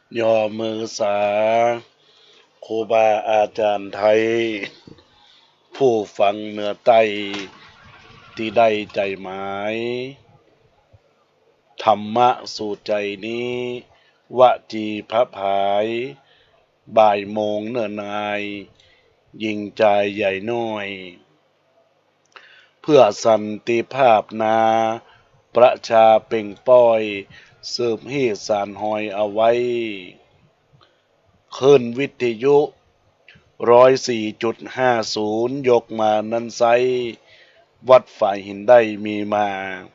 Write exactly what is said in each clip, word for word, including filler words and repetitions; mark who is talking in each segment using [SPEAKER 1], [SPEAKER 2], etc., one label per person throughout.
[SPEAKER 1] ย่อมือสาครูบาอาจารย์ไทยผู้ฟังเหนือใต้ที่ได้ใจหมายธรรมะสู่ใจนี้วจีพระภายบ่ายโมงเนิ่นนายยิ่งใจใหญ่น้อยเพื่อสันติภาพนาประชาเป่งป้อยสืบฮีสารหอยเอาไว้ขึ้นวิทยุร้อยสี่จุดห้าศูนย์ยกมานั้นไซวัดฝ่ายหินได้มีมา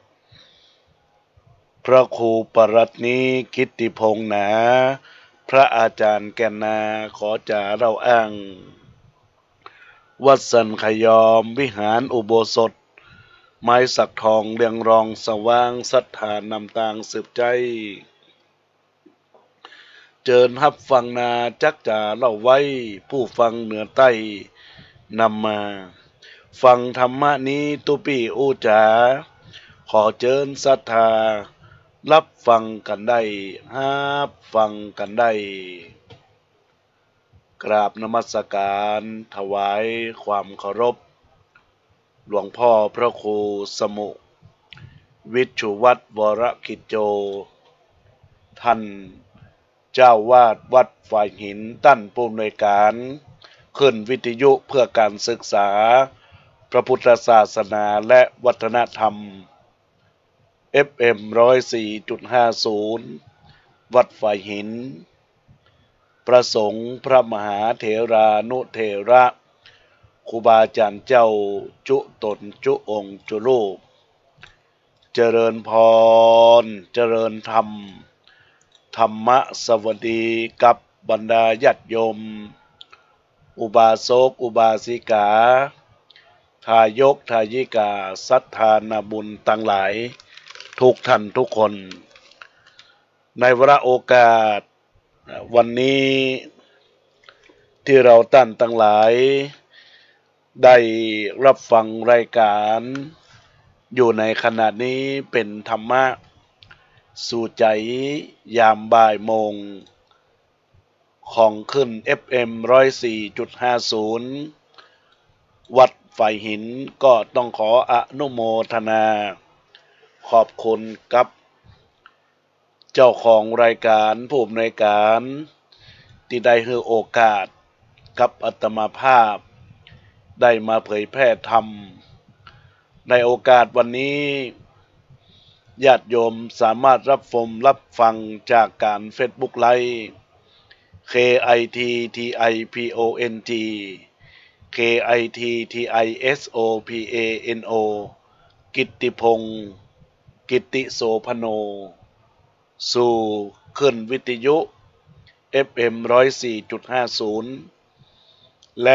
[SPEAKER 1] พระครูปรัตนี้กิตติพงษ์หนาพระอาจารย์แก่นนาขอจ่าเราอ้างวัดสันขยอมวิหารอุโบสถไม้สักทองเรียงรองสว่างศรัทธานำตางสืบใจเจิญฮับฟังนาจักจ่าเล่าไว้ผู้ฟังเหนือใต้นำมาฟังธรรมะนี้ตุปีอูจาขอเจิญศรัทธารับฟังกันได้ฮับฟังกันได้กราบนมัสการถวายความเคารพหลวงพ่อพระครูสมุวิชุวัฒน์วรกิจโจท่านเจ้าวาดวัดฝ่ายหินตั้นผู้อำนวยการขึ้นวิทยุเพื่อการศึกษาพระพุทธศาสนาและวัฒนธรรม เอฟ เอ็ม หนึ่งศูนย์ สี่ จุด ห้า ศูนย์ วัดฝ่ายหินประสงค์พระมหาเถรานุเถระครูบาอาจารย์เจ้าจุตนจุองค์จุลูกเจริญพรเจริญธรรมธรรมะสวัสดีกับบรรดาญาติโยมอุบาสกอุบาสิกาทายกทายิกาศรัทธานาบุญตั้งหลายทุกท่านทุกคนในวาระโอกาสวันนี้ที่เราท่านตั้งหลายได้รับฟังรายการอยู่ในขณะนี้เป็นธรรมะสู่ใจยามบ่ายโมงของขึ้น เอฟ เอ็ม หนึ่งศูนย์ สี่ จุด ห้า ศูนย์ วัดฝ่ายหินก็ต้องขออนุโมทนาขอบคุณกับเจ้าของรายการผู้อำนวยการที่ได้ให้โอกาสกับอาตมาภาพได้มาเผยแพร่ธรรมในโอกาสวันนี้ญาติโยมสามารถรับชมรับฟังจากการ Facebook Live เค ไอ ที ที ไอ พี โอ เอ็น ที เค ไอ ที ที ไอ เอส โอ พี เอ เอ็น โอ กิตติพงศ์กิตติโสพโนสู่ขึ้นวิทยุ เอฟ เอ็ม หนึ่งศูนย์ สี่ จุด ห้า ศูนย์ และ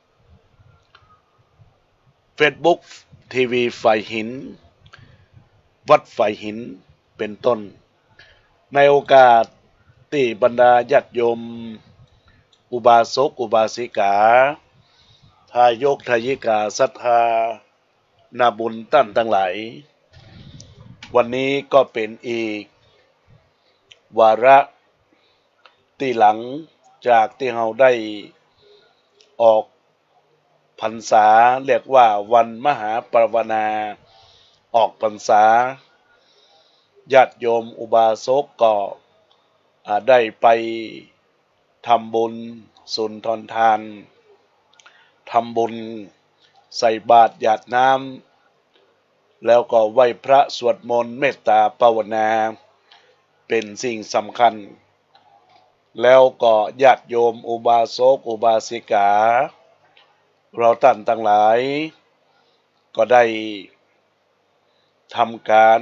[SPEAKER 1] Facebook ทีวีฝ่ายหินวัดฝ่ายหินเป็นต้นในโอกาสที่บรรดาญาติโยมอุบาสกอุบาสิกาทายกทายิกาศรัทธานาบุญตั้นทั้งหลายวันนี้ก็เป็นอีกวาระที่หลังจากที่เราได้ออกพรรษาเรียกว่าวันมหาปรวนาออกพรรษาญาติโยมอุบาสกก็ได้ไปทำบุญสุนทรทานทำบุญใส่บาตรหยาดน้ำแล้วก็ไหว้พระสวดมนต์เมตตาภาวนาเป็นสิ่งสำคัญแล้วก็ญาติโยมอุบาสกอุบาสิกาเราท่านทั้งหลายก็ได้ทำการ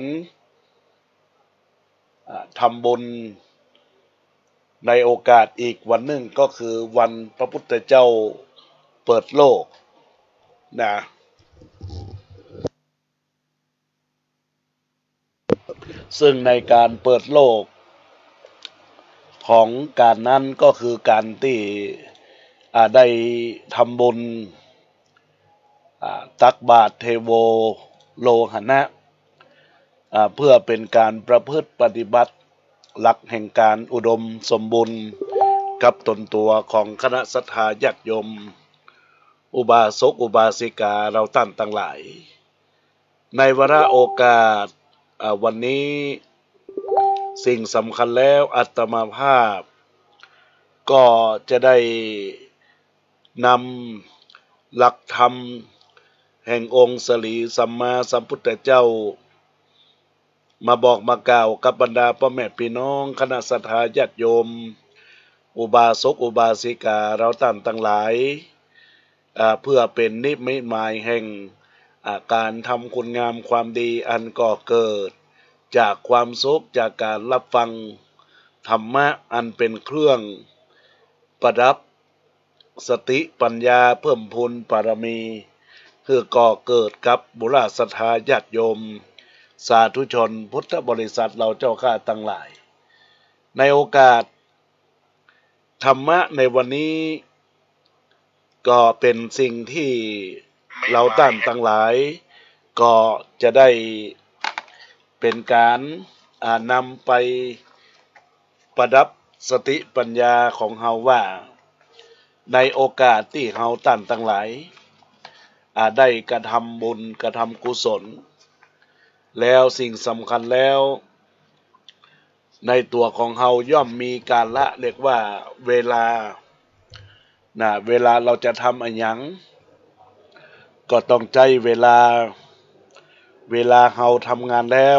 [SPEAKER 1] ทำบุญในโอกาสอีกวันหนึ่งก็คือวันพระพุทธเจ้าเปิดโลกนะซึ่งในการเปิดโลกของการนั้นก็คือการที่ได้ทำบุญตักบาตรเทโวโลหณะเพื่อเป็นการประพฤติปฏิบัติหลักแห่งการอุดมสมบูรณ์กับตนตัวของคณะศรัทธาญาติโยมอุบาสกอุบาสิกาเราท่านทั้งหลายในวาระโอกาสวันนี้สิ่งสำคัญแล้วอาตมาภาพก็จะได้นำหลักธรรมแห่งองค์สรีสัมมาสัมพุทธเจ้ามาบอกมากล่าวกับบรรดาพ่อแม่พี่น้องคณะศรัทธาญาติโยมอุบาสกอุบาสิกาเราท่านทั้งหลายเพื่อเป็นนิมิตหมายแห่งการทำคุณงามความดีอันก่อเกิดจากความสุขจากการรับฟังธรรมะอันเป็นเครื่องประดับสติปัญญาเพิ่มพูนบารมีคือก่อเกิดกับบุราศรัทธาญาติโยมสาธุชนพุทธบริษัทเราเจ้าข้าทั้งหลายในโอกาสธรรมะในวันนี้ก็เป็นสิ่งที่เราท่านทั้งหลายก็จะได้เป็นการนำไปประดับสติปัญญาของเฮาว่าในโอกาสที่เฮาท่านทั้งหลายได้กระทำบุญกระทำกุศลแล้วสิ่งสำคัญแล้วในตัวของเฮาย่อมมีการละเรียกว่าเวลานะเวลาเราจะทำอะไรอย่างก็ต้องใจเวลาเวลาเฮาทำงานแล้ว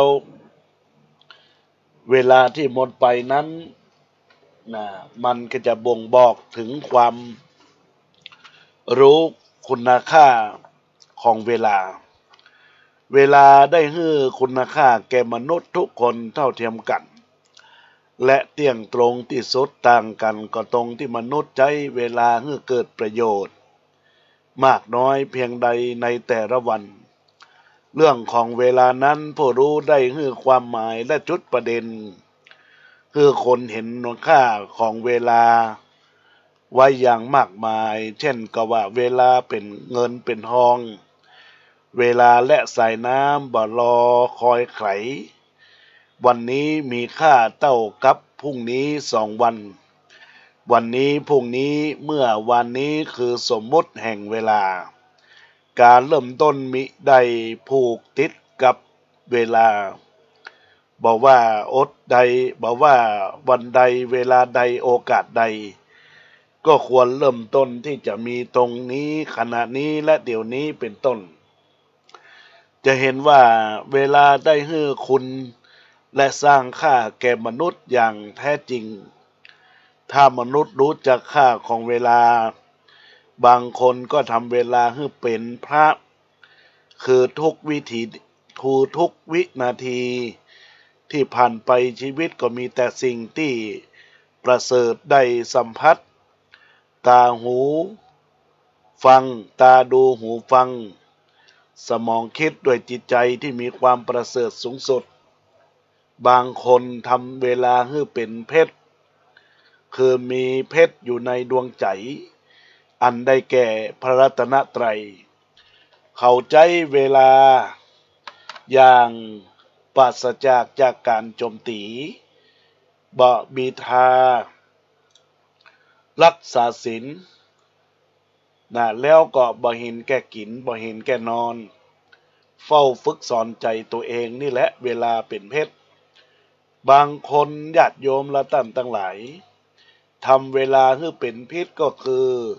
[SPEAKER 1] เวลาที่หมดไปนั้นนะมันก็จะบ่งบอกถึงความรู้คุณค่าของเวลาเวลาได้ให้คุณค่าแก่มนุษย์ทุกคนเท่าเทียมกันและเที่ยงตรงที่สุดต่างกันก็ตรงที่มนุษย์ใช้เวลาให้เกิดประโยชน์มากน้อยเพียงใดในแต่ละวันเรื่องของเวลานั้นผู้รู้ได้ให้ความหมายและจุดประเด็นคือคนเห็นคุณค่าของเวลาไว้อย่างมากมายเช่นก็ว่าเวลาเป็นเงินเป็นทองเวลาและสายน้ำบ่รอคอยไขวันนี้มีค่าเท่ากับพรุ่งนี้สองวันวันนี้พรุ่งนี้เมื่อวันนี้คือสมมุติแห่งเวลาการเริ่มต้นมิได้ผูกติดกับเวลาบอกว่าอดใดบอกว่าวันใดเวลาใดโอกาสใดก็ควรเริ่มต้นที่จะมีตรงนี้ขณะนี้และเดี๋ยวนี้เป็นต้นจะเห็นว่าเวลาได้ให้คุณและสร้างค่าแก่มนุษย์อย่างแท้จริงถ้ามนุษย์รู้จักค่าของเวลาบางคนก็ทำเวลาให้เป็นพระคือทุกวิถีทูทุกวินาทีที่ผ่านไปชีวิตก็มีแต่สิ่งที่ประเสริฐได้สัมผัสตาหูฟังตาดูหูฟังสมองคิดด้วยจิตใจที่มีความประเสริฐสูงสุดบางคนทำเวลาให้เป็นเพชรคือมีเพชรอยู่ในดวงใจอันได้แก่พระรัตนตรัยเข้าใจเวลาอย่างปราศจากจากการโจมตีบ่บีทารักษาศีลนะแล้วก็บ่เห็นแก่กินบ่เห็นแก่นอนเฝ้าฝึกสอนใจตัวเองนี่แหละเวลาเป็นเพชรบางคนญาติโยมละท่านทั้งหลายทำเวลาให้เป็นพิษก็คื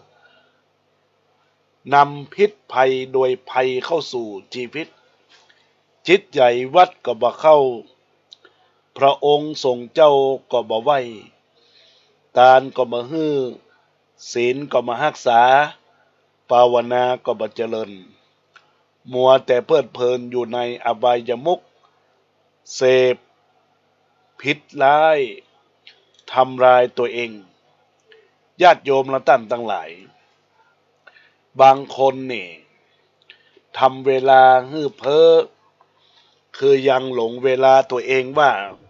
[SPEAKER 1] อนำพิษภัยโดยภัยเข้าสู่ชีวิตจิตใจวัดก็บ่เข้าพระองค์ทรงเจ้าก็บ่ไหวทานก็บ่ฮื้อศีลก็บ่รักษาภาวนาก็บ่เจริญมัวแต่เพลิดเพลินอยู่ในอบายมุขเสพผิดร้ายทำลายตัวเองญาติโยมละท่านทั้งหลายบางคนนี่ทำเวลาฮื้อเพ้อคือยังหลงเวลาตัวเองว่า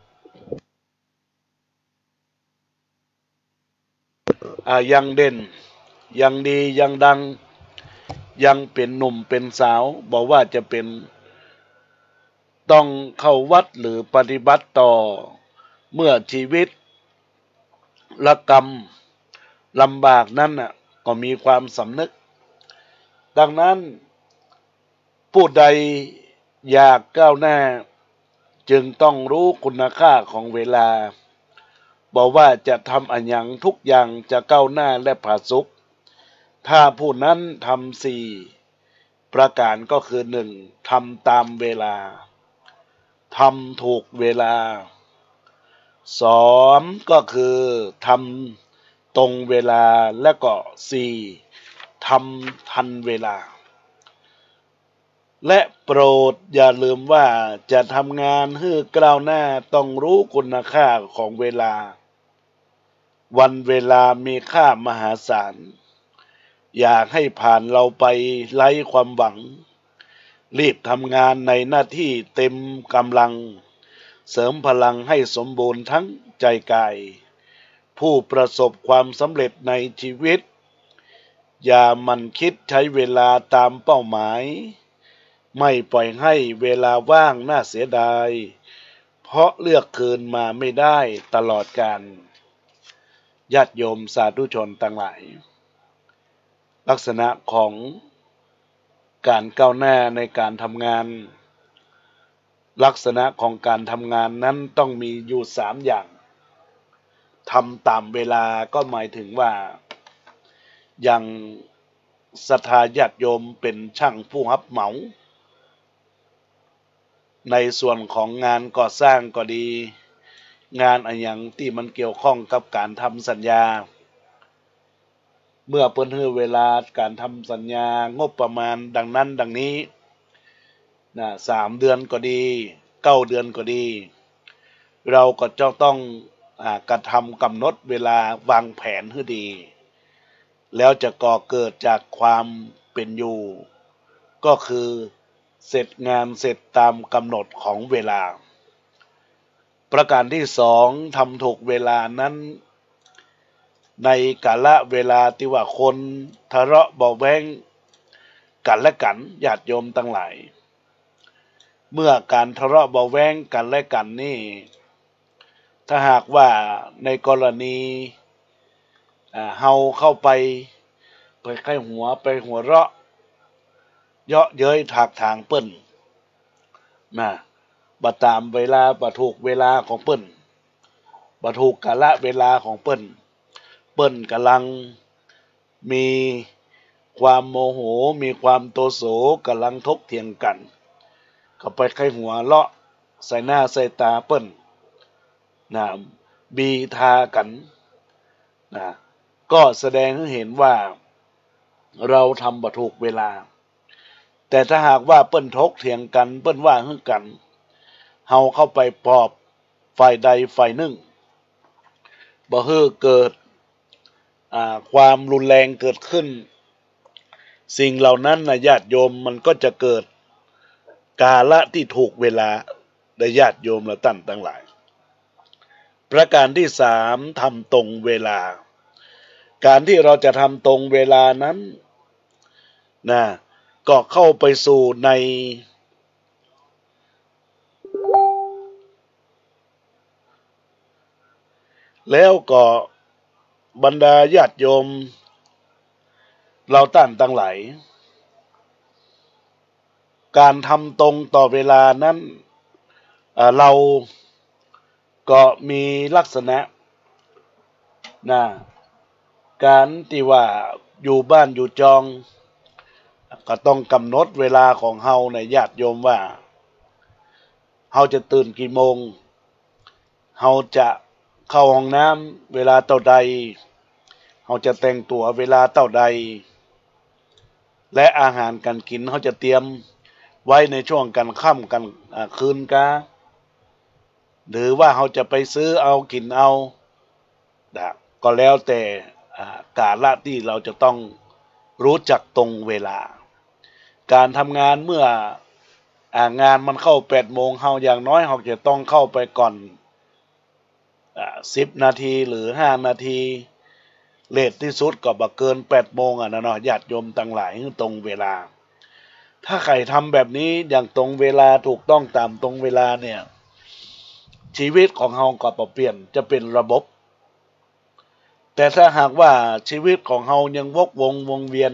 [SPEAKER 1] อ่ายังเด่นยังดียังดังยังเป็นหนุ่มเป็นสาวบอกว่าจะเป็นต้องเข้าวัดหรือปฏิบัติต่อเมื่อชีวิตละกรรมลำบากนั้นน่ะก็มีความสำนึกดังนั้นผู้ใดอยากก้าวหน้าจึงต้องรู้คุณค่าของเวลาบอกว่าจะทำอันยังทุกอย่างจะก้าวหน้าและผาสุกถ้าผู้นั้นทำสี่ประการก็คือหนึ่งทำตามเวลาทำถูกเวลาสองก็คือทำตรงเวลาและก็สี่ทำทันเวลาและโปรดอย่าลืมว่าจะทำงานให้ก้าวหน้าต้องรู้คุณค่าของเวลาวันเวลามีค่ามหาศาลอยากให้ผ่านเราไปไร้ความหวังรีบทำงานในหน้าที่เต็มกำลังเสริมพลังให้สมบูรณ์ทั้งใจกายผู้ประสบความสำเร็จในชีวิตอย่ามันคิดใช้เวลาตามเป้าหมายไม่ปล่อยให้เวลาว่างน่าเสียดายเพราะเลือกคืนมาไม่ได้ตลอดกาลญาติโยมสาธุชนทั้งหลายลักษณะของการก้าวหน้าในการทำงานลักษณะของการทำงานนั้นต้องมีอยู่สามอย่างทำตามเวลาก็หมายถึงว่าอย่างศรัทธาญาติโยมเป็นช่างผู้รับเหมาในส่วนของงานก่อสร้างก็ดีงานอะไรอย่างที่มันเกี่ยวข้องกับการทำสัญญาเมื่อเพิ่นให้เวลาการทำสัญญางบประมาณดังนั้นดังนี้นะสามเดือนก็ดีเก้าเดือนก็ดีเราก็จะต้องอ่ากระทำกำหนดเวลาวางแผนให้ดีแล้วจะก่อเกิดจากความเป็นอยู่ก็คือเสร็จงานเสร็จตามกำหนดของเวลาประการที่สองทำถูกเวลานั้นในกาลเวลาที่ว่าคนทะเลาะเบาแวงกันและกันญาติโยมทั้งหลายเมื่อการทะเลาะเบาแวงกันและกันนี่ถ้าหากว่าในกรณีเฮาเข้าไปไปใกล้หัวไปหัวเราะเยาะเย้ยถากถางเปิ้นนะบ่ตามเวลาบ่ถูกเวลาของเปิ้นบ่ถูกกาลเวลาของเปิ้นเปิ้นกำลังมีความโมโหมีความโตโสกำลังทกเถียงกันก็ไปใกล้หัวเราะใส่หน้าใส่ตาเปิ้นนะบีทากันนะก็แสดงให้เห็นว่าเราทำบ่ถูกเวลาแต่ถ้าหากว่าเปิ้นทกเถียงกันเปิ้นว่าฮึกันเฮาเข้าไปปลอบฝ่ายใดฝ่ายหนึ่งบ่ให้เกิดอ่าความรุนแรงเกิดขึ้นสิ่งเหล่านั้นนะญาติโยมมันก็จะเกิดกาละที่ถูกเวลาได้ญาติโยมและท่านทั้งหลายประการที่สามทำตรงเวลาการที่เราจะทำตรงเวลานั้นนะก็เข้าไปสู่ในแล้วก็บรรดาญาติโยมเราท่านทั้งหลายการทำตรงต่อเวลานั้นเราก็มีลักษณะนะการที่ว่าอยู่บ้านอยู่จองก็ต้องกำหนดเวลาของเฮาในญาติโยมว่าเฮาจะตื่นกี่โมงเฮาจะเข้าห้องน้ำเวลาเท่าใดเฮาจะแต่งตัวเวลาเท่าใดและอาหารการกินเฮาจะเตรียมไว้ในช่วงกันค่ำกันคืนกาหรือว่าเฮาจะไปซื้อเอากินเอาก็แล้วแต่กาลที่เราจะต้องรู้จักตรงเวลาการทำงานเมื่องานมันเข้าแปดโมงเฮาอย่างน้อยเฮาจะต้องเข้าไปก่อนสิบนาทีหรือห้านาทีเลทที่สุดก็บ่เกินแปดโมงอ่ะนะเนาะญาติโยมทั้งหลายตรงเวลาถ้าใครทำแบบนี้อย่างตรงเวลาถูกต้องตามตรงเวลาเนี่ยชีวิตของเฮาก็ปรับเปลี่ยนจะเป็นระบบแต่ถ้าหากว่าชีวิตของเฮายังวกวงวงเวียน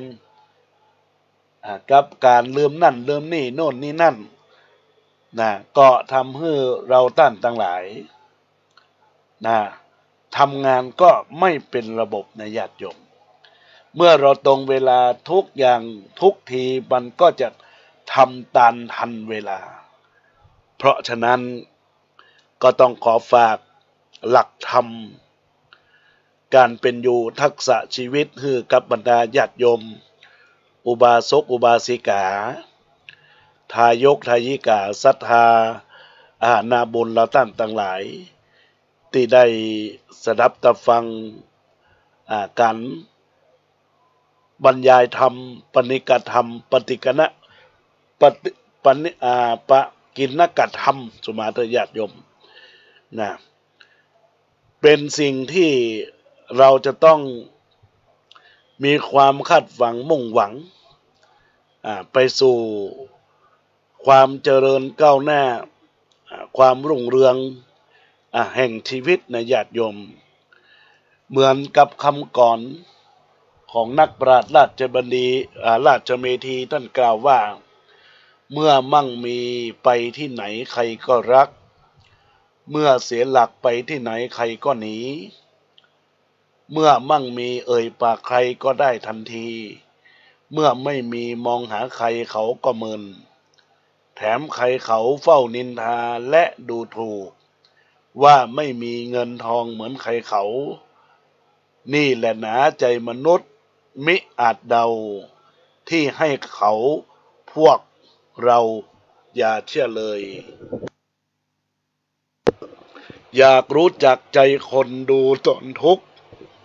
[SPEAKER 1] กับการลืมนั่นลืมนี่โน่นนี่นั่นนะก็ทำให้เราต้านทั้งหลายนะทำงานก็ไม่เป็นระบบในญาติโยมเมื่อเราตรงเวลาทุกอย่างทุกทีมันก็จะทำตามทันเวลาเพราะฉะนั้นก็ต้องขอฝากหลักธรรมการเป็นอยู่ทักษะชีวิตคือกับบรรดาญาติโยมอุบาสกอุบาสิกาทายกทายิกาศรัทธาอาณาบุญเราท่านทั้งหลายที่ได้สดับตะฟังการบรรยายธรรมปณิกธรรมปฏิกนะปฏิปณิอาปะกินกธรรมสุมาเถญาติโยมนะเป็นสิ่งที่เราจะต้องมีความคาดหวังมุ่งหวังไปสู่ความเจริญก้าวหน้าความรุ่งเรืองแห่งชีวิตในญาติโยมเหมือนกับคำก่อนของนักปราชญ์ราชบดีราชเมธีท่านกล่าวว่าเมื่อมั่งมีไปที่ไหนใครก็รักเมื่อเสียหลักไปที่ไหนใครก็หนีเมื่อมั่งมีเอ่ยปากใครก็ได้ทันทีเมื่อไม่มีมองหาใครเขาก็เมินแถมใครเขาเฝ้านินทาและดูถูกว่าไม่มีเงินทองเหมือนใครเขานี่แหละหนาใจมนุษย์มิอาจเดาที่ให้เขาพวกเราอย่าเชื่อเลยอยากรู้จักใจคนดูตนทุกข์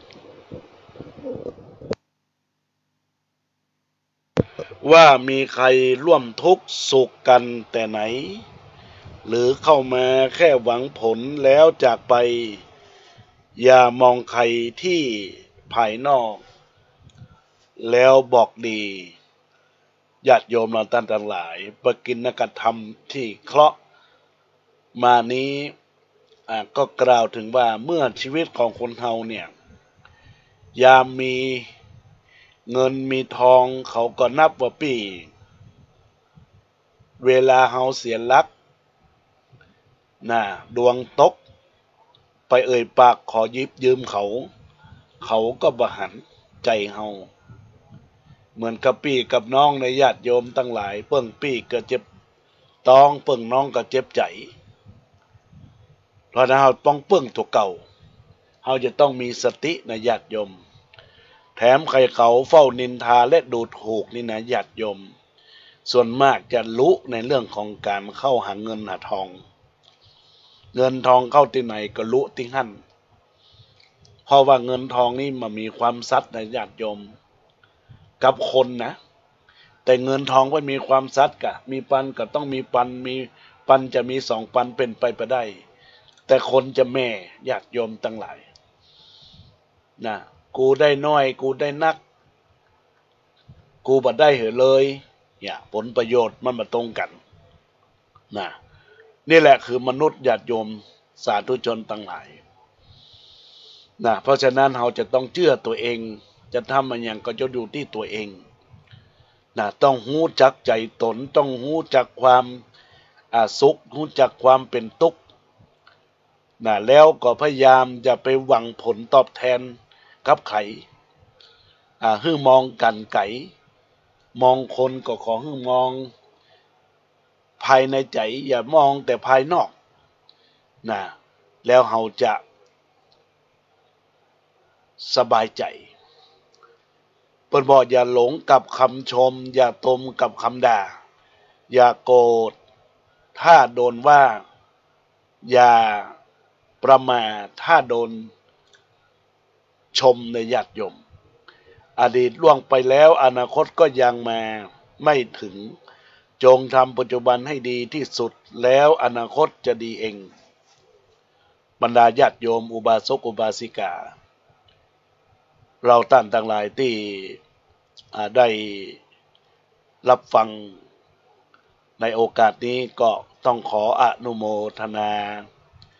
[SPEAKER 1] ว่ามีใครร่วมทุกข์สุขกันแต่ไหนหรือเข้ามาแค่หวังผลแล้วจากไปอย่ามองใครที่ภายนอกแล้วบอกดีญาติโยมเราท่านทั้งหลายปกิณกธรรมที่เคราะห์มานี้ก็กล่าวถึงว่าเมื่อชีวิตของคนเฮาเนี่ยยามมีเงินมีทองเขาก็นับว่าปีเวลาเฮาเสียหลักน่ะดวงตกไปเอ่ยปากขอยิบยืมเขาเขาก็บ่หันใจเฮาเหมือนกับพี่กับน้องในญาติโยมทั้งหลายเปิ้งพี่ก็เจ็บต้องเปิ้งน้องก็เจ็บใจเพราะนั้นเราต้องเปิ้งตัวเก่าเราจะต้องมีสติในญาติโยมแถมใครเขาเฝ้านินทาและดูถูกนี่นะญาติโยมส่วนมากจะรู้ในเรื่องของการเข้าหาเงินหาทองเงินทองเข้าที่ไหนก็รู้ที่หั่นเพราะว่าเงินทองนี่มันมีความซัดในญาติโยมกับคนนะแต่เงินทองก็มีความซัดกะมีปันก็ต้องมีปันมีปันจะมีสองปันเป็นไปไปได้แต่คนจะแม่ญาติโยมทั้งหลายนะกูได้น้อยกูได้นักกูบ่ได้เหรอเลยเนี่ยผลประโยชน์มันมาตรงกันนะนี่แหละคือมนุษย์ญาติโยมสาธุชนทั้งหลายนะเพราะฉะนั้นเราจะต้องเชื่อตัวเองจะทำมันอย่างก็จะอยู่ที่ตัวเองนะต้องหู้จักใจตนต้องหู้จักความอ่าสุขหู้จักความเป็นทุกข์นะแล้วก็พยายามจะไปหวังผลตอบแทนกับใครอ่าให้มองกันไก่มองคนก็ขอให้มองภายในใจอย่ามองแต่ภายนอกนะแล้วเราจะสบายใจเปิ้นบอกอย่าหลงกับคำชมอย่าตมกับคำด่าอย่าโกรธถ้าโดนว่าอย่าประมาทถ้าโดนชมในญาติโยมอดีตล่วงไปแล้วอนาคตก็ยังมาไม่ถึงจงทำปัจจุบันให้ดีที่สุดแล้วอนาคตจะดีเองบรรดาญาติโยมอุบาสกอุบาสิกาเราท่านทั้งหลายที่ได้รับฟังในโอกาสนี้ก็ต้องขออนุโมทนา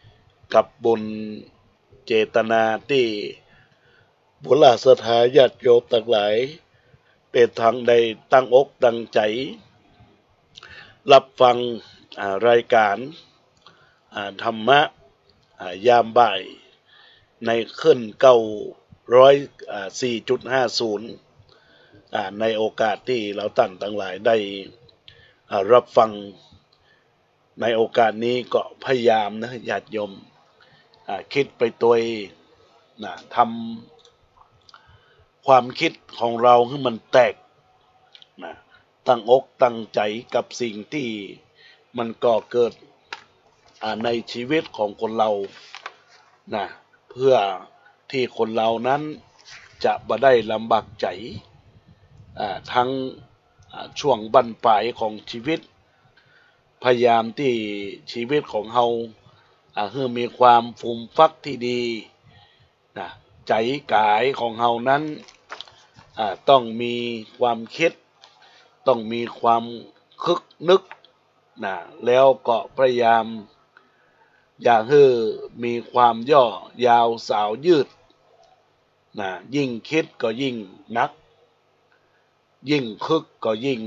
[SPEAKER 1] กับบุญเจตนาที่บุญศรัทธาญาติโยมทั้งหลายได้ทางใดตั้งอกตั้งใจรับฟังรายการธรรมะยามบ่ายในขึ้นเก้าร้อยสี่จุดห้าศูนย์ในโอกาสที่เราท่านทั้งหลายได้รับฟังในโอกาสนี้ก็พยายามนะญาติโยมคิดไปตัวนะทำความคิดของเราให้มันแตกนะตั้งอกตั้งใจกับสิ่งที่มันก่อเกิดในชีวิตของคนเรานะเพื่อที่คนเรานั้นจะบ่ได้ลำบากใจทั้งช่วงบั้นปลายของชีวิตพยายามที่ชีวิตของเราให้มีความฟูมฟักที่ดีนะใจกายของเรานั้นต้องมีความคิดต้องมีความคึกนึกนะแล้วก็พยายามอย่าให้มีความย่อยาวสาวยืดนะยิ่งคิดก็ยิ่งนักยิ่งคึกก็ยิ่ง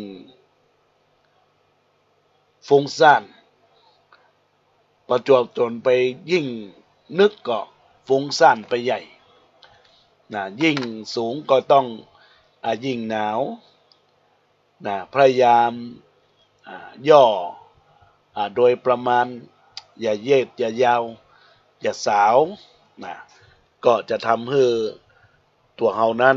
[SPEAKER 1] ฟุ้งซ่านประจวบจนไปยิ่งนึกก็ฟุ้งซ่านไปใหญ่นะยิ่งสูงก็ต้องอ่ายิ่งหนาวนะพยายามอ่าย่ออ่าโดยประมาณอย่าเย็ดอย่ายาวอย่าสาวนะก็จะทำให้ตัวเรานั้น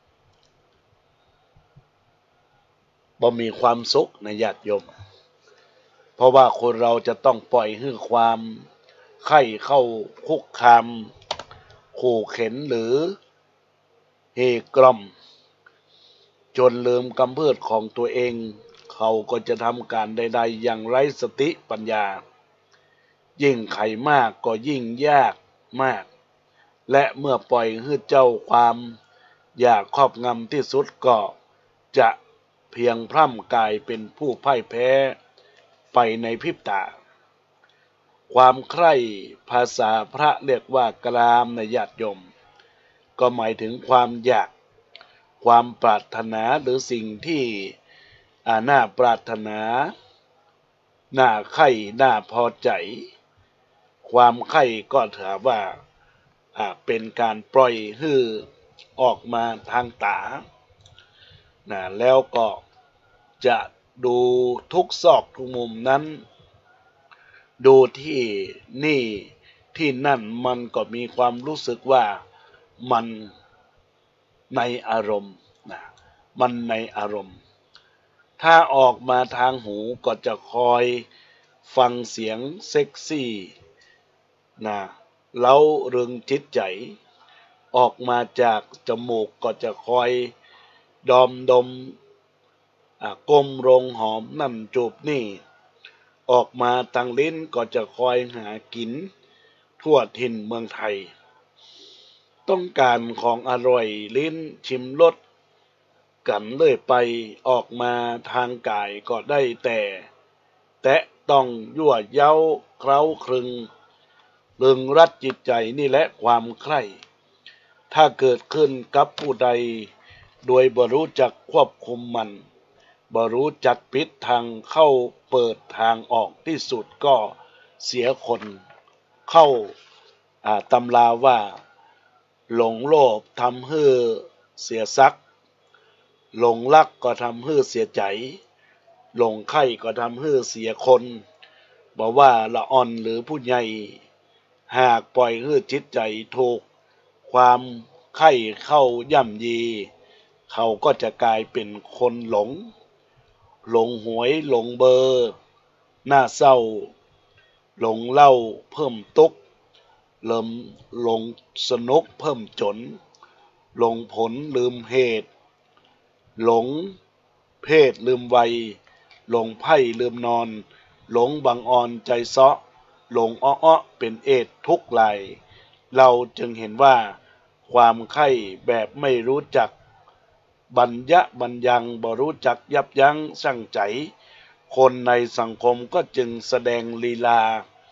[SPEAKER 1] บ่มีความสุขในญาติโยมเพราะว่าคนเราจะต้องปล่อยให้ความไข้เข้าคุกคามขู่เข็นหรือเฮกล่อมจนลืมกำเพิดของตัวเองเขาก็จะทำการใดๆอย่างไร้สติปัญญายิ่งไขมากก็ยิ่งยากมากและเมื่อปล่อยให้เจ้าความอยากครอบงำที่สุดก็จะเพียงพร่ำกายเป็นผู้พ่ายแพ้ไปในพริบตาความใคร่ภาษาพระเรียกว่ากรามในญาติโยมก็หมายถึงความอยากความปรารถนาหรือสิ่งที่น่าปรารถนาน่าใคร่น่าพอใจความใคร่ก็ถือว่าเป็นการปล่อยให้ออกมาทางตานะแล้วก็จะดูทุกซอกทุกมุมนั้นดูที่นี่ที่นั่นมันก็มีความรู้สึกว่ามันในอารมณ์นะมันในอารมณ์ถ้าออกมาทางหูก็จะคอยฟังเสียงเซ็กซี่นะเล้ารึงจิตใจออกมาจากจมูกก็จะคอยดอมดมก้มลงหอมนั่นจูบนี่ออกมาทางลิ้นก็จะคอยหากินทั่วถิ่นเมืองไทยต้องการของอร่อยลิ้นชิมรสกันเลื่อยไปออกมาทางกายก็ได้แต่แตะต้องยั่วเย้าเคล้าคลึงลึงรัดจิตใจนี่แหละความใคร่ถ้าเกิดขึ้นกับผู้ใดโดยบ่รู้จักควบคุมมันบ่รู้จักปิดทางเข้าเปิดทางออกที่สุดก็เสียคนเข้าตำราว่าหลงโลภทำให้เสียทรัพย์หลงรักก็ทำให้เสียใจหลงใคร่ก็ทำให้เสียคนบอกว่าละอ่อนหรือผู้ใหญ่หากปล่อยให้จิตใจถูกความใคร่เข้าย่ำยีเขาก็จะกลายเป็นคนหลงหลงหวยหลงเบอร์หน้าเศร้าหลงเหล้าเพิ่มตุกเริ่มหลงสนุกเพิ่มจนหลงผลลืมเหตุหลงเพศลืมวัยหลงไพ่ลืมนอนหลงบังอ่อนใจเซาะหลงอ้อๆเป็นเอดทุกไหลเราจึงเห็นว่าความไข้แบบไม่รู้จักบัญญะบัญญังบ่รู้จักยับยั้งชั่งใจคนในสังคมก็จึงแสดงลีลา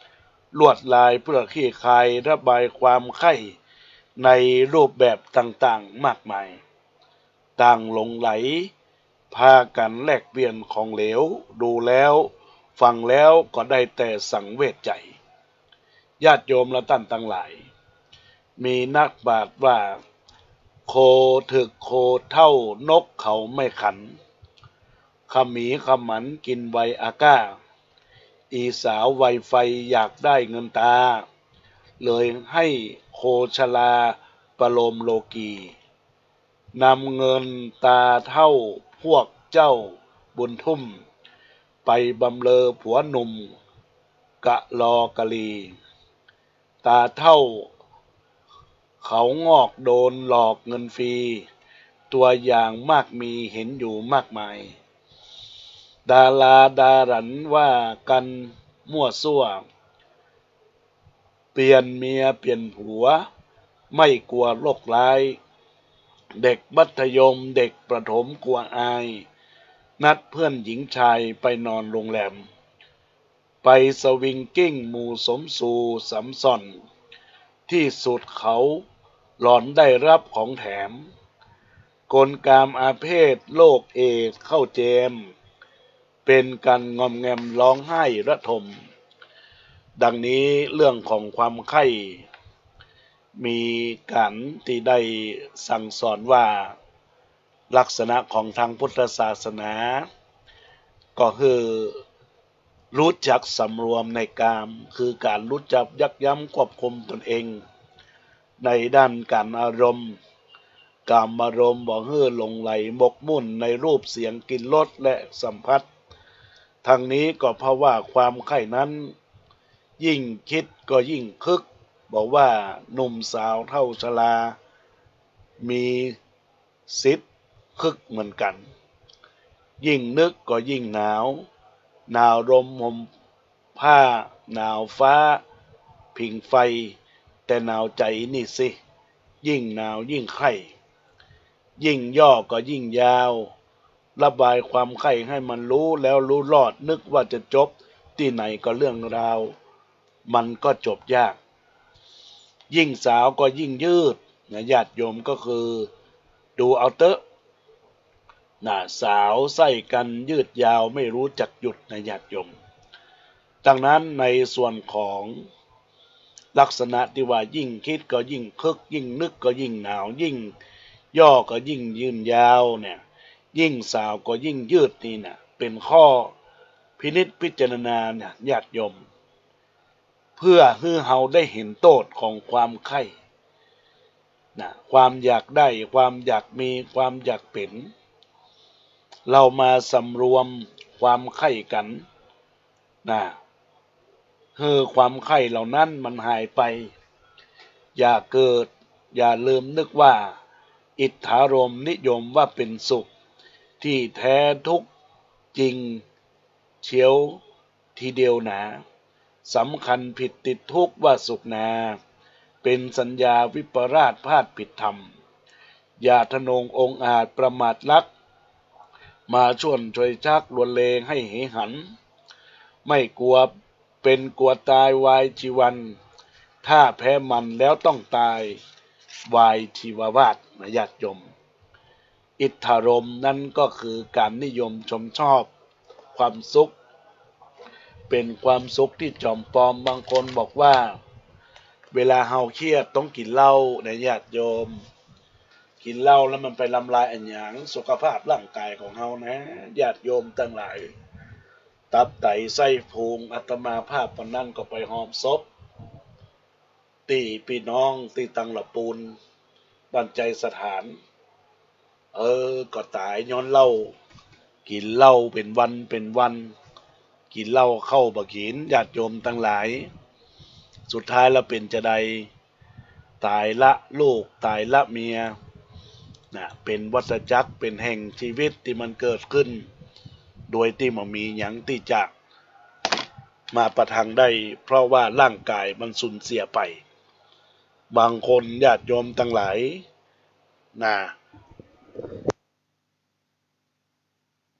[SPEAKER 1] ลวดลายเพื่อคลี่คลายระบายความใคร่ในรูปแบบต่างๆมากมายต่างหลงไหลพากันแลกเปลี่ยนของเหลวดูแล้วฟังแล้วก็ได้แต่สังเวชใจญาติโยมและท่านทั้งหลายมีนักบาทว่าโคถึกโคเท่านกเขาไม่ขันขมีขมันกินไวอาก้าอีสาวไวไฟอยากได้เงินตาเลยให้โคชลาประโลมโลกีนำเงินตาเท่าพวกเจ้าบุญทุ่มไปบำเลอผัวหนุ่มกะลอกะลีตาเท่าเขางอกโดนหลอกเงินฟรีตัวอย่างมากมีเห็นอยู่มากมายดาราดารันว่ากันมั่วซั่วเปลี่ยนเมียเปลี่ยนผัวไม่กลัวโรคร้ายเด็กมัธยมเด็กประถมกลัวอายนัดเพื่อนหญิงชายไปนอนโรงแรมไปสวิงกิ้งหมู่สมสู่สำซ่อนที่สุดเขาหลอนได้รับของแถมกลกามอาเพศโรคเอดส์เข้าเจมเป็นกันงอมแงมร้องไห้ระทมดังนี้เรื่องของความไข้มีการที่ได้สั่งสอนว่าลักษณะของทางพุทธศาสนาก็คือรู้จักสำรวมในกามคือการรู้จักยักย้ำควบคุมตนเองในด้านการอารมณ์กามอารมณ์บ่เฮือหลงไหลหมกมุ่นในรูปเสียงกลิ่นรสและสัมผัสทางนี้ก็เพราะว่าความใคร่นั้นยิ่งคิดก็ยิ่งคึกบอกว่าหนุ่มสาวเท่าชรามีสิทธิ์คึกเหมือนกันยิ่งนึกก็ยิ่งหนาวหนาวลมห่มผ้าหนาวฟ้าผิงไฟแต่หนาวใจนี่สิยิ่งหนาวยิ่งไข้ยิ่งย่อก็ยิ่งยาวระบายความไข้ให้มันรู้แล้วรู้รอดนึกว่าจะจบที่ไหนก็เรื่องราวมันก็จบยากยิ่งสาวก็ยิ่งยืดนะญาติโยมก็คือดูเอาเตอะน่ะสาวไส้กันยืดยาวไม่รู้จักหยุดนะญาติโยมดังนั้นในส่วนของลักษณะที่ว่ายิ่งคิดก็ยิ่งคึกยิ่งนึกก็ยิ่งหนาวยิ่งย่อก็ยิ่งยืนยาวเนี่ยยิ่งสาวก็ยิ่งยืดนี่นะเป็นข้อพินิจพิจารณาเนี่ยญาติโยมเพื่อให้เฮาได้เห็นโทษของความใคร่นะความอยากได้ความอยากมีความอยากเป็นเรามาสำรวมความใคร่กันนะคือความใคร่เหล่านั้นมันหายไปอย่าเกิดอย่าลืมนึกว่าอิทธารมนิยมว่าเป็นสุขที่แท้ทุกจริงเชียวทีเดียวหนาสำคัญผิดติดทุกว่าสุขนาเป็นสัญญาวิปราชพาดผิดธรรมอย่าทะนงองอาจประมาทลักมาชวนช่วยชักลวนเลงให้เหหันไม่กลัวเป็นกลัวตายวายชีวันถ้าแพ้มันแล้วต้องตายวายชีววาทนะญาติโยมอิทธารมนั่นก็คือการนิยมชมชอบความสุขเป็นความสุขที่จอมปลอมบางคนบอกว่าเวลาเฮาเครียดต้องกินเหล้านะญาติโยมกินเหล้าแล้วมันไปทำลายอันหยังสุขภาพร่างกายของเฮานะญาติโยมทั้งหลายตับไตไส้พุงอาตมาภาพปานนั้นก็ไปหอมศพตีพี่น้องตีตังละปูนบันใจสถานเออก็ตายย้อนเหล้ากินเหล้าเป็นวันเป็นวันกินเหล้าเข้าบ่กินญาติโยมทั้งหลายสุดท้ายแล้วเป็นจะใดตายละลูกตายละเมียนะเป็นวัฏจักรเป็นแห่งชีวิตที่มันเกิดขึ้นโดยที่มันมีหยังที่จะมาประทังได้เพราะว่าร่างกายมันสูญเสียไปบางคนญาติโยมทั้งหลายนะ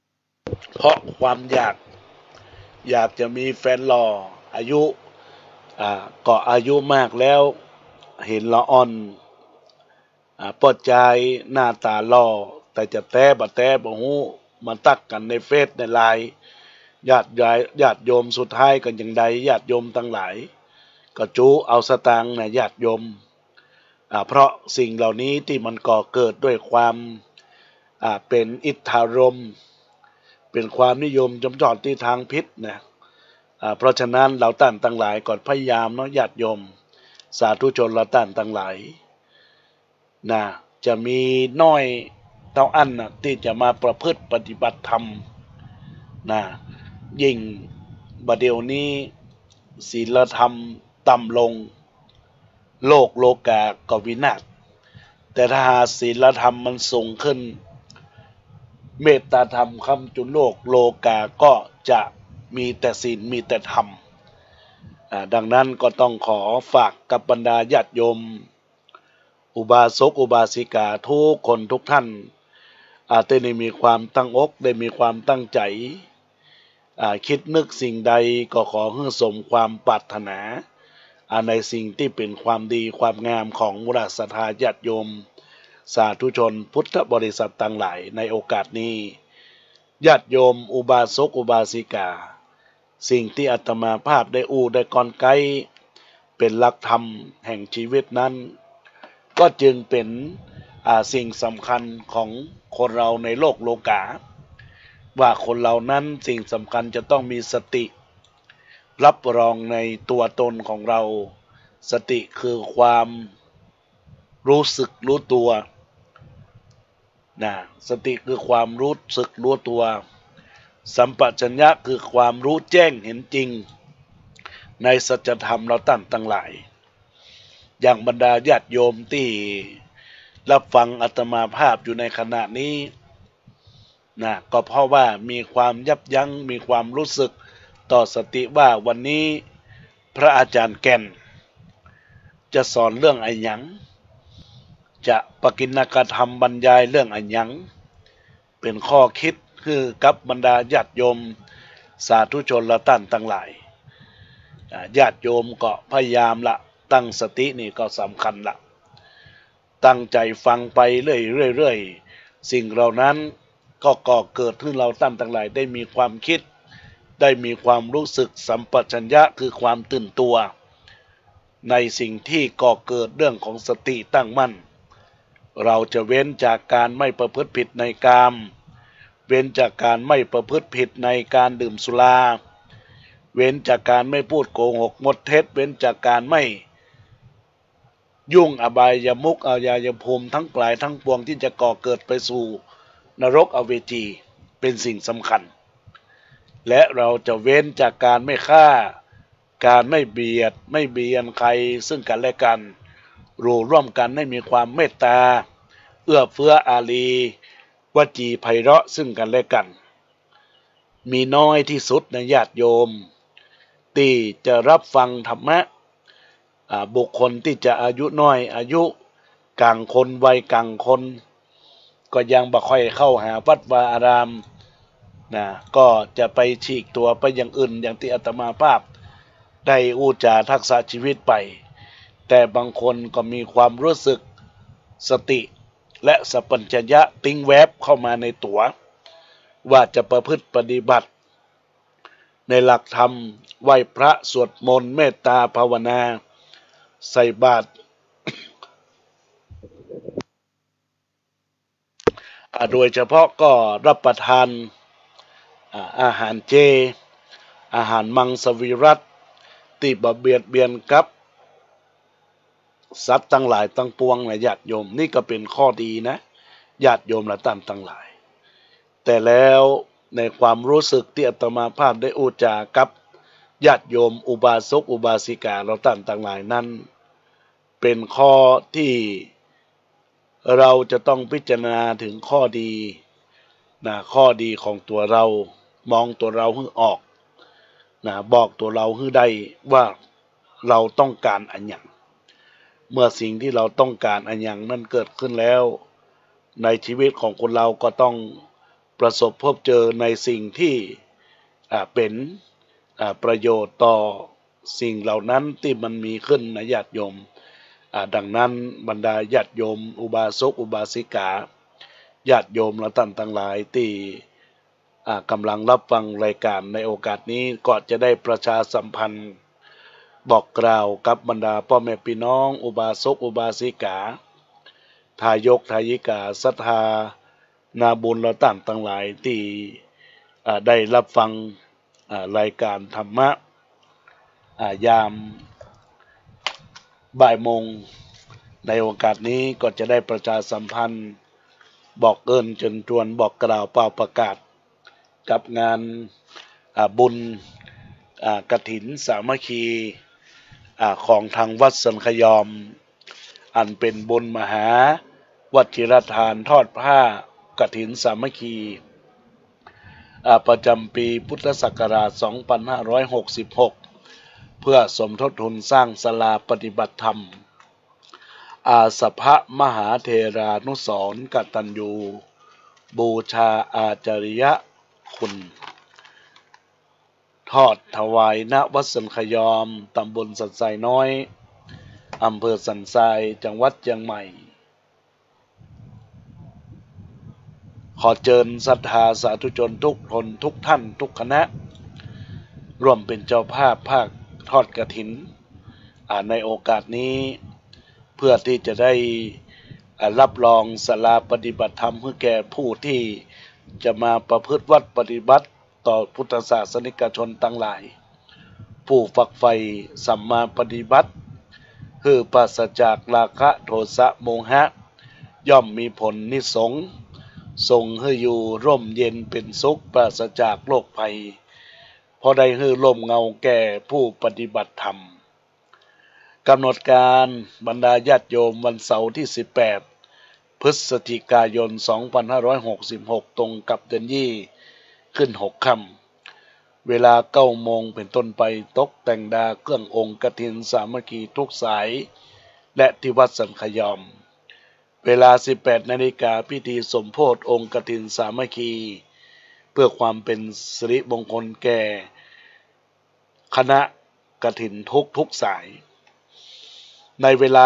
[SPEAKER 1] เพราะความอยากอยากจะมีแฟนหล่ออายุอ่าก็อายุมากแล้วเห็นละอ่อนอ่าปอดใจหน้าตาหล่อแต่จะแต้บะแต้บ่ฮู้มาตักกันในเฟซในไลน์ญาติยายญาติโยมสุดท้ายกันอย่างใดญาติโยมทั้งหลายก็จูเอาสตางค์นะญาติโยมอ่าเพราะสิ่งเหล่านี้ที่มันก่อเกิดด้วยความอ่าเป็นอิทธารมณ์เป็นความนิยมจำจอดที่ทางพิษนะอ่าเพราะฉะนั้นเราท่านทั้งหลายก่อนพยายามเนาะญาติโยมสาธุชนเราท่านทั้งหลายนะจะมีน้อยเท่าอันนะที่จะมาประพฤติปฏิบัติธรรมนะยิ่งบัดเดี๋ยวนี้ศีลธรรมต่ำลงโลกโลกาก็วินาศแต่ถ้าหาศีลธรรมมันสูงขึ้นเมตตาธรรมคำจุนโลกโลกาก็จะมีแต่ศีลมีแต่ธรรมดังนั้นก็ต้องขอฝากกับบรรดาญาติโยมอุบาสกอุบาสิกาทุกคนทุกท่านอาจได้มีความตั้งอกได้มีความตั้งใจคิดนึกสิ่งใดก็ขอให้สมความปรารถนาในสิ่งที่เป็นความดีความงามของมุราศรัทธาญาติโยมสาธุชนพุทธบริษัทต่างหลายในโอกาสนี้ญาติโยมอุบาสกอุบาสิกาสิ่งที่อาตมาภาพได้อู้ได้กอนไกเป็นหลักธรรมแห่งชีวิตนั้นก็จึงเป็นสิ่งสำคัญของคนเราในโลกโลกาว่าคนเรานั้นสิ่งสำคัญจะต้องมีสติรับรองในตัวตนของเราสติคือความรู้สึกรู้ตัวนะสติคือความรู้สึกรู้ตัวสัมปชัญญะคือความรู้แจ้งเห็นจริงในสัจธรรมเราตั้งตั้งหลายอย่างบรรดาญาติโยมที่รับฟังอาตมาภาพอยู่ในขณะนี้นะก็เพราะว่ามีความยับยั้งมีความรู้สึกต่อสติว่าวันนี้พระอาจารย์แก่นจะสอนเรื่องอะไรหยังจะปกิณกธรรมบรรยายเรื่องอะไรหยังเป็นข้อคิดคือกับบรรดาญาติโยมสาธุชนละท่านทั้งหลายญาติโยมก็พยายามละตั้งสตินี่ก็สำคัญละตั้งใจฟังไปเรื่อยๆสิ่งเหล่านั้นก็ก่อเกิดขึ้นเราท่านทั้งหลายได้มีความคิดได้มีความรู้สึกสัมปชัญญะคือความตื่นตัวในสิ่งที่ก่อเกิดเรื่องของสติตั้งมั่นเราจะเว้นจากการไม่ประพฤติผิดในกามเว้นจากการไม่ประพฤติผิดในการดื่มสุราเว้นจากการไม่พูดโกหกมดเท็จเว้นจากการไม่ยุ่งอบายมุขอบายภูมิทั้งปลายทั้งปวงที่จะก่อเกิดไปสู่นรกอเวจีเป็นสิ่งสำคัญและเราจะเว้นจากการไม่ฆ่าการไม่เบียดไม่เบียนใครซึ่งกันและกันรู้ร่วมกันให้มีความเมตตาเอื้อเฟื้ออารีวจีไพเราะซึ่งกันและกันมีน้อยที่สุดในญาติโยมที่จะรับฟังธรรมะบุคคลที่จะอายุน้อยอายุกลางคนวัยกลางคนก็ยังบ่ค่อยเข้าหาวัดวาอารามนะก็จะไปฉีกตัวไปอย่างอื่นอย่างที่อาตมาภาพได้อูจาทักษะชีวิตไปแต่บางคนก็มีความรู้สึกสติและสัพพัญญะติ้งแวบเข้ามาในตัวว่าจะประพฤติปฏิบัติในหลักธรรมไหว้พระสวดมนต์เมตตาภาวนาใส่บาตรโดยเฉพาะก็รับประทานอาหารเจอาหารมังสวิรัติที่บ่เบียดเบียนกับสัตว์ทั้งหลายทั้งปวงนะญาติโยมนี่ก็เป็นข้อดีนะญาติโยมละท่านทั้งหลายแต่แล้วในความรู้สึกที่อาตมาภาพได้อุจากับญาติโยมอุบาสกอุบาสิกาเราท่านทั้งหลายนั้นเป็นข้อที่เราจะต้องพิจารณาถึงข้อดีนะข้อดีของตัวเรามองตัวเราให้ออกนะบอกตัวเราให้ได้ว่าเราต้องการอันหยังเมื่อสิ่งที่เราต้องการอันหยังนั้นเกิดขึ้นแล้วในชีวิตของคนเราก็ต้องประสบพบเจอในสิ่งที่เป็นประโยชน์ต่อสิ่งเหล่านั้นที่มันมีขึ้นนะญาติโยมดังนั้นบรรดาญาติโยมอุบาสกอุบาสิกาญาติโยมและท่านทั้งหลายที่กำลังรับฟังรายการในโอกาสนี้ก็จะได้ประชาสัมพันธ์บอกกล่าวกับบรรดาพ่อแม่พี่น้องอุบาสกอุบาสิกาทายกทายิกาศรัทธานาบุญและท่านทั้งหลายที่ได้รับฟังรายการธรรมะยามบ่ายโมงในโอกาสนี้ก็จะได้ประชาสัมพันธ์บอกเอิญจนจวนบอกกล่าวเป่าประกาศกับงานบุญกฐินสามัคคีของทางวัดสันขยอมอันเป็นบุญมหาวัชิรทานทอดผ้ากฐินสามัคคีประจำปีพุทธศักราชสองพันห้าร้อยหกสิบหกเพื่อสมทบทุนสร้างศาลาปฏิบัติธรรมอาสภะมหาเทรานุสรณ์กตัญญูบูชาอาจาริยคุณทอดถวายณวัดสันขยอมตำบลสันทรายน้อยอำเภอสันทรายจังหวัดเชียงใหม่ขอเชิญศรัทธาสาธุชนทุกคนทุกท่านทุกคณะร่วมเป็นเจ้าภาพภาคทอดกฐินในโอกาสนี้เพื่อที่จะได้รับรองศาลาปฏิบัติธรรมเพื่อแก่ผู้ที่จะมาประพฤติวัดปฏิบัติต่อพุทธศาสนิกชนทั้งหลายผู้ฝักใฝ่สัมมาปฏิบัติคือปราศจากราคะโทสะโมหะย่อมมีผลนิสงส์ทรงให้อยู่ร่มเย็นเป็นสุขปราศจากโรคภัยพอได้ให้ร่มเงาแก่ผู้ปฏิบัติธรรมกำหนดการบรรดาญาติโยมวันเสาร์ที่สิบแปดพฤศจิกายนสองพันห้าร้อยหกสิบหกตรงกับเดือนยี่ขึ้นหกค่ำเวลาเก้าโมงเป็นต้นไปตกแต่งดาเครื่ององค์กฐินสามัคคีทุกสายและที่วัดสันขยอมเวลาสิบแปดนาฬิกาพิธีสมโภชองค์กฐินสามัคคีเพื่อความเป็นสิริมงคลแก่คณะกฐินทุกทุกสายในเวลา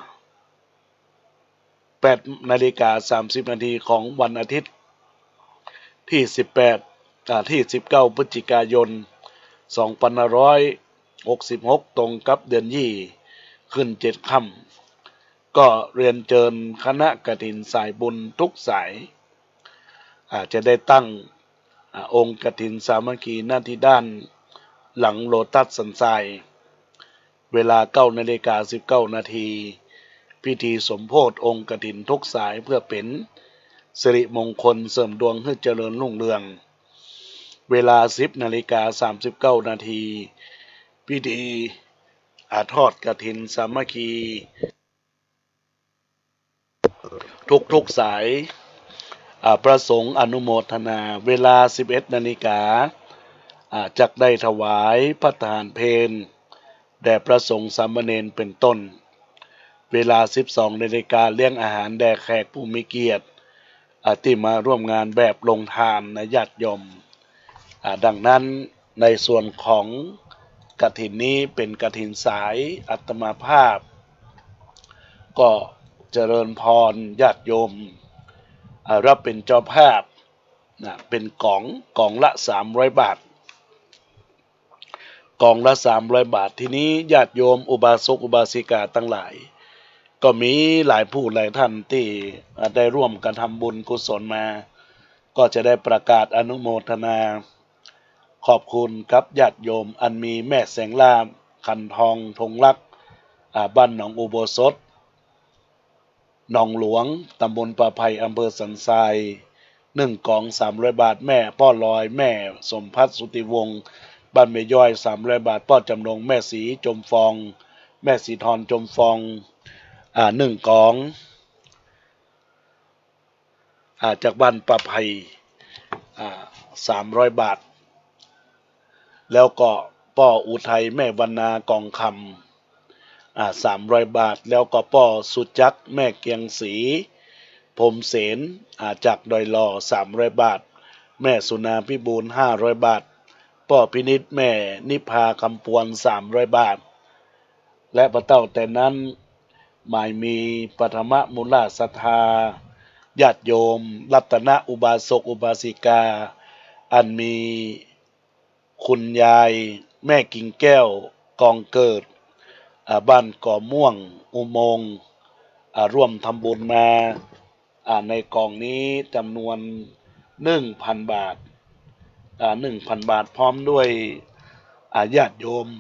[SPEAKER 1] แปดนาฬิกาสามสิบนาทีของวันอาทิตย์ที่สิบแปดที่สิบเก้าพฤศจิกายนสองพันห้าร้อยหกสิบหกตรงกับเดือนยี่ขึ้นเจ็ดค่ำก็เรียนเชิญคณะกฐินสายบุญทุกสายอาจจะได้ตั้งองค์กฐินสามัคคีหน้าที่ด้านหลังโลตัสสันทรายเวลาเก้านาฬิกาสิบเก้านาทีพิธีสมโภชองค์กฐินทุกสายเพื่อเป็นสิริมงคลเสริมดวงให้เจริญรุ่งเรืองเวลาสิบนาฬิกาสามสิบเก้านาทีพิธีอาทอดกฐินสามัคคีทุกทุกสายประสงค์อนุโมทนาเวลาสิบเอ็ดนาฬิกาจักได้ถวายพระทานเพลแด่พระสงฆ์สามเณรเป็นต้นเวลาสิบสองนาฬิกาเลี้ยงอาหารแด่แขกผู้มีเกียรติที่มาร่วมงานแบบลงทานนะญาติโยมดังนั้นในส่วนของกฐินนี้เป็นกฐินสายอัตมาภาพก็เจริญพรญาติโยมรับเป็นเจ้าภาพนะเป็นกล่องกล่องละสามร้อยบาทกล่องละสามร้อยบาททีนี้ญาติโยมอุบาสกอุบาสิกาทั้งหลายก็มีหลายผู้หลายท่านที่ได้ร่วมกันทำบุญกุศลมาก็จะได้ประกาศอนุโมทนาขอบคุณครับญาติโยมอันมีแม่แสงลามขันทองธงลักษ์บ้านหนองอุโบสถหนองหลวงตำบลป่าไผ่อำเภอสันทรายหนึ่งกล่องสามร้อยบาทแม่ป้อลอยแม่สมพัฒน์สุติวงศ์บ้านเมย่อยสามร้อยบาทป้อจำนงแม่สีจมฟองแม่สีทอนจมฟองอ่าหนึ่งกล่องอ่าจากบ้านป่าไผ่อ่าสามร้อยบาทแล้วก็ป้ออุทัยแม่วรรณากองคำอ่าสามร้อยบาทแล้วก็ป้อสุจักแม่เกียงศรีพรมเสนอ่าจากดอยหล่อสามร้อยบาทแม่สุนาพิบูลห้าร้อยบาทป่อพินิจแม่นิพาคำปวนสามร้อยบาทและพระเต้าแต่นั้นหมายมีปฐมมูลศรัทธาญาติโยมรัตนอุบาสกอุบาสิกาอันมีคุณยายแม่กิ่งแก้วกองเกิดบ้านก่อม่วงอุโมงค์ร่วมทำบุญมาในกองนี้จำนวนหนึ่งพันบาทหนึ่งพันบาทพร้อมด้วยญาติโยม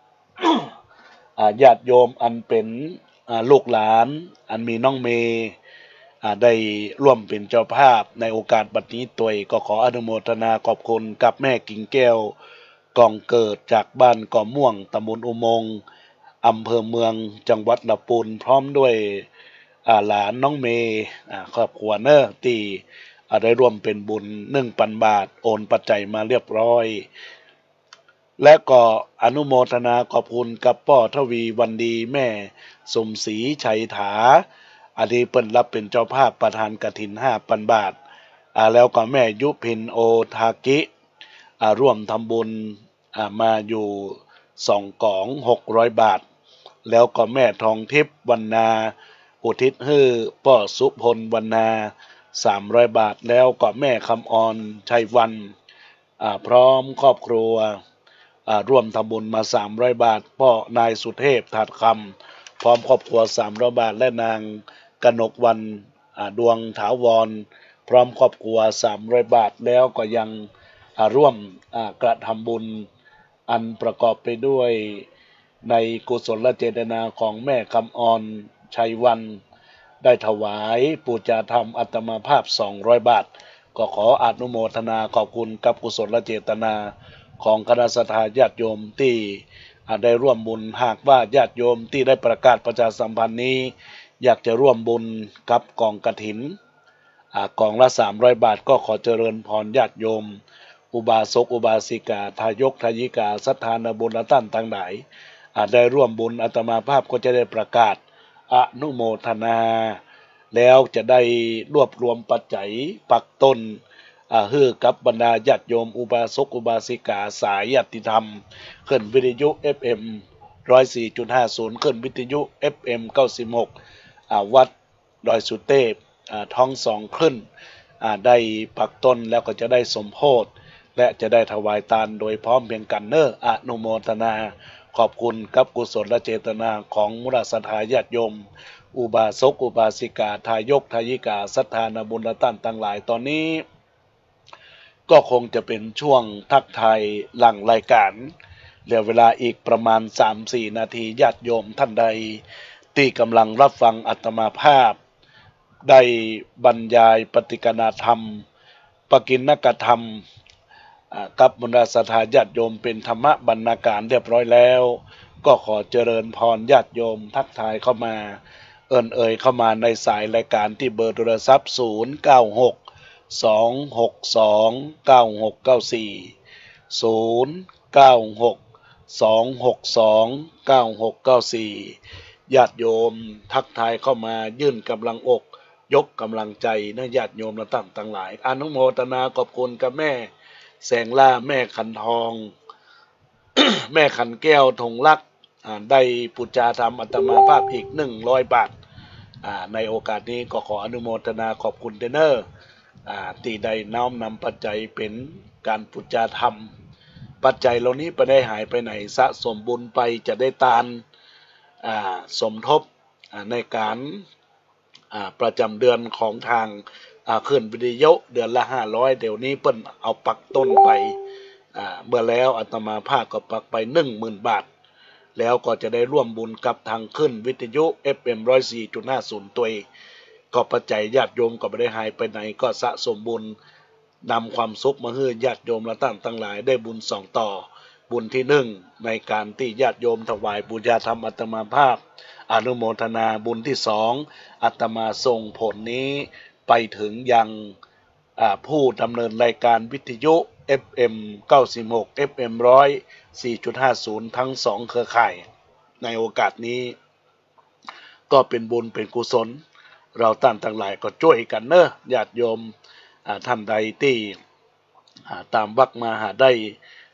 [SPEAKER 1] ญาติโยมอันเป็นลูกหลานอันมีน้องเมย์ได้ร่วมเป็นเจ้าภาพในโอกาสบัดนี้ตัวเองก็ขออนุโมทนาขอบคุณกับแม่กิ่งแก้วกองเกิดจากบ้านก่อม่วงตำบลอุโมงค์อำเภอเมืองจังหวัดลำพูนพร้อมด้วยหลานน้องเมย์ครอบครัวเนอร์ที่ได้ร่วมเป็นบุญหนึ่งพันบาทโอนปัจจัยมาเรียบร้อยและก็อนุโมทนาขอบคุณกับป้อทวีวันดีแม่สมศรีชัยถาอันนี้เปิ้นรับเป็นเจ้าภาพประธานกฐินห้าพันบาทแล้วก็แม่ยุพินโอทากิร่วมทำบุญมาอยู่สองกล่องหกร้อยบาทแล้วก็แม่ทองทิพย์วรรณาอุทิศให้ป้อสุพลวรรณาสามร้อยบาทแล้วก็แม่คำออนชัยวันพร้อมครอบครัวร่วมทำบุญมาสามร้อยบาทพ่อนายสุเทพถัดคำพร้อมครอบครัวสามร้อยบาทและนางกนกวันดวงถาวรพร้อมครอบครัวสามร้อยบาทแล้วก็ยังร่วมกระทำบุญอันประกอบไปด้วยในกุศลเจตนาของแม่คำออนชัยวันได้ถวายปูจาธรรมอัตมาภาพสองร้อยบาทก็ขออนุโมทนาขอบคุณกับกุศลเจตนาของคณะสัตยาญาติโยมที่ได้ร่วมบุญหากว่าญาติโยมที่ได้ประกาศประชาสัมพันธ์นี้อยากจะร่วมบุญกับกองกฐินกองละสามร้อยบาทก็ขอเจริญพรญาติโยมอุบาสกอุบาสิกาทายกทายิกาศรัทธาบุญและท่านทั้งหลายได้ร่วมบุญอาตมาภาพก็จะได้ประกาศอนุโมทนาแล้วจะได้รวบรวมปัจจัยปักต้นเฮือกับบรรดาญาติโยมอุบาสกอุบาสิกาสายญาติธรรมขึ้นวิทยุ เอฟ เอ็ม หนึ่งร้อยสี่จุดห้าศูนย์ขึ้นวิทยุ เอฟ เอ็ม เก้าสิบหกวัดดอยสุเทพท้องสองขึ้นได้ปักต้นแล้วก็จะได้สมโภชและจะได้ถวายทานโดยพร้อมเพียงกันเนออนุโมทนาขอบคุณกับกุศลและเจตนาของมุลศรัทธาญาติโยมอุบาสกอุบาสิกาทายกทายิกาศรัทธาบุญและท่านทั้งหลายตอนนี้ก็คงจะเป็นช่วงทักทายหลังรายการเหลือเวลาอีกประมาณ สามถึงสี่ นาทีญาติโยมท่านใดที่กำลังรับฟังอาตมาภาพได้บรรยายปฏิกนาธรรมปกิณกธรรมกับบรรดาศรัทธาญาติโยมเป็นธรรมบรรณาการเรียบร้อยแล้วก็ขอเจริญพรญาติโยมทักทายเข้ามาเอิ้นเอ่ยเข้ามาในสายรายการที่เบอร์โทรศัพท์ศูนย์ เก้า หก สอง หก สอง เก้า หก เก้า สี่ ศูนย์ เก้า หก สอง หก สอง เก้า หก เก้า สี่ญาติโยมทักทายเข้ามายื่นกำลังอกยกกำลังใจนะญาติโยมและท่านทั้งหลายอนุโมทนาขอบคุณกับแม่แสงล่าแม่ขันทอง แม่ขันแก้วธงรักได้ปุจจาธรรมอัตมาภาพอีกหนึ่งร้อยบาทในโอกาสนี้ก็ขออนุโมทนาขอบคุณเทเนอร์ที่ได้น้อมนำปัจจัยเป็นการปุจจาธรรมปัจจัยเหล่านี้ไปได้หายไปไหนสะสมบุญไปจะได้ตานสมทบในการประจำเดือนของทางขึ้นวิทยุเดือนละห้าร้อยเดี๋ยวนี้เปิ้นเอาปักต้นไปเมื่อแล้วอาตมาภาคก็ปักไปหนึ่งหมื่นบาทแล้วก็จะได้ร่วมบุญกับทางขึ้นวิทยุ เอฟ เอ็ม หนึ่งร้อยสี่จุดห้าศูนย์ ตัวเองก็ปัจจัยญาติโยมก็ไม่ได้หายไปไหนก็สะสมบุญนำความสุขมาให้ญาติโยมและท่านทั้งหลายได้บุญสองต่อบุญที่หนึ่งในการที่ญาติโยมถวายบูชาธรรมอาตมาภาพอนุโมทนาบุญที่สองอาตมาส่งผลนี้ไปถึงยังผู้ดำเนินรายการวิทยุ เอฟ เอ็ม เก้าสิบหก เอฟ เอ็ม หนึ่งร้อยสี่จุดห้าศูนย์ ทั้งสองเครือข่ายในโอกาสนี้ก็เป็นบุญเป็นกุศลเราท่านทั้งหลายก็ช่วยกันเนอะญาติโยมท่านใดที่ตามวักมาหาได้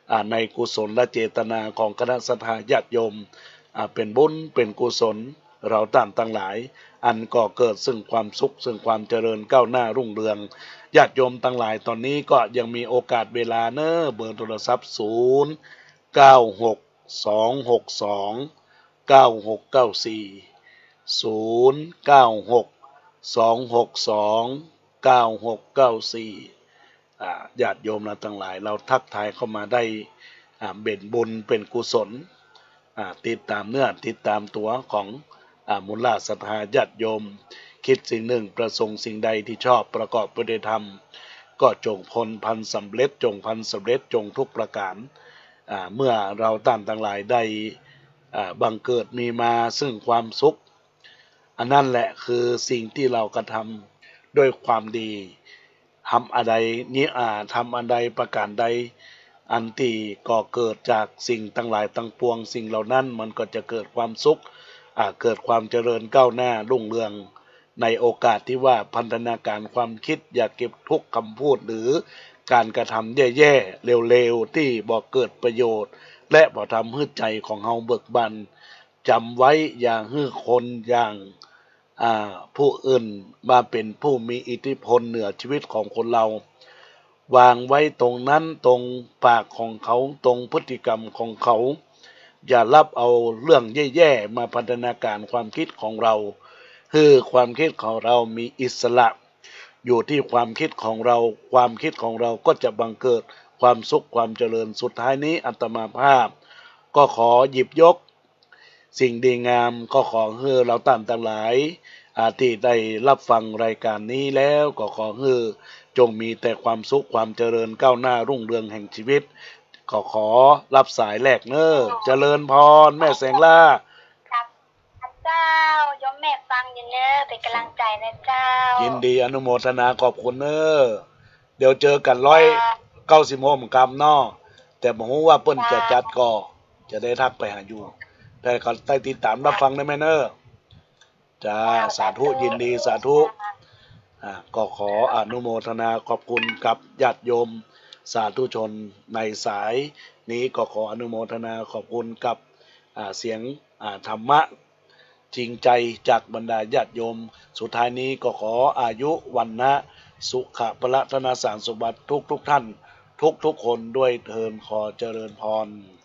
[SPEAKER 1] ในกุศลและเจตนาของคณะสัตยาติโยมเป็นบุญเป็นกุศลเราต่างทั้งหลายอันก่อเกิดซึ่งความสุขซึ่งความเจริญก้าวหน้ารุ่งเรืองญาติโยมทั้งหลายตอนนี้ก็ยังมีโอกาสเวลาเนอะเบอร์โทรศัพท์ศูนย์ เก้า หก สอง หก สอง เก้า หก เก้า สี่ ศูนย์ เก้า หก สอง หก สอง เก้า หก เก้า สี่ญาติโยมเราทั้งหลายเราทักทายเข้ามาได้เบ่นบุญเป็นกุศลติดตามเนื้อติดตามตัวของมูลศรัทธาญาติโยมคิดสิ่งหนึ่งประสงค์สิ่งใดที่ชอบประกอบไปด้วยธรรมก็จงพลพันสำเร็จจงพันสำเร็จจงทุกประการเมื่อเราต่างทั้งหลายได้บังเกิดมีมาซึ่งความสุขอันนั้นแหละคือสิ่งที่เรากระทำด้วยความดีทำอะไรนี้อาทำอันใดประการใดอันที่ก่อเกิดจากสิ่งทั้งหลายทั้งปวงสิ่งเหล่านั้นมันก็จะเกิดความสุขเกิดความเจริญก้าวหน้ารุ่งเรืองในโอกาสที่ว่าพันธนาการความคิดอย่าเก็บทุกคำพูดหรือการกระทำแย่ๆเร็วๆที่บ่เกิดประโยชน์และบ่ทำให้ใจของเฮาเบิกบานจำไว้อย่าให้คนอย่างผู้อื่นมาเป็นผู้มีอิทธิพลเหนือชีวิตของคนเราวางไว้ตรงนั้นตรงปากของเขาตรงพฤติกรรมของเขาอย่ารับเอาเรื่องแย่ๆมาพัฒนาการความคิดของเราคือความคิดของเรามีอิสระอยู่ที่ความคิดของเราความคิดของเราก็จะบังเกิดความสุขความเจริญสุดท้ายนี้อาตมาภาพก็ขอหยิบยกสิ่งดีงามก็ขอให้เราตามทั้งหลายที่ได้รับฟังรายการนี้แล้วก็ขอให้จงมีแต่ความสุขความเจริญก้าวหน้ารุ่งเรืองแห่งชีวิตก็ขอรับสายแรกเนอเจริญพรแม่แสงล่า
[SPEAKER 2] เจ้ายมแม่ฟังอยู่เนอเป็นกำลังใจนะเจ้า
[SPEAKER 1] ยินดีอนุโมทนาขอบคุณเนอเดี๋ยวเจอกันร้อยเก้าสิบโมงกรรมนอแต่บอกว่าเปิ้นจะจัดก็จะได้ทักไปหาอยู่แต่ก็ได้ติดตามรับฟังได้ไหมเนอจ้าสาธุยินดีสาธุอ่าก็ขออนุโมทนาขอบคุณกับญาติโยมสาธุชนในสายนี้ก็ขออนุโมทนาขอบคุณกับอ่าเสียงอ่าธรรมะจริงใจจากบรรดาญาติโยมสุดท้ายนี้ก็ขออายุวันนะสุขะพละธนาสารสมบัติทุกทุกท่านทุกทุกคนด้วยเทินขอเจริญพร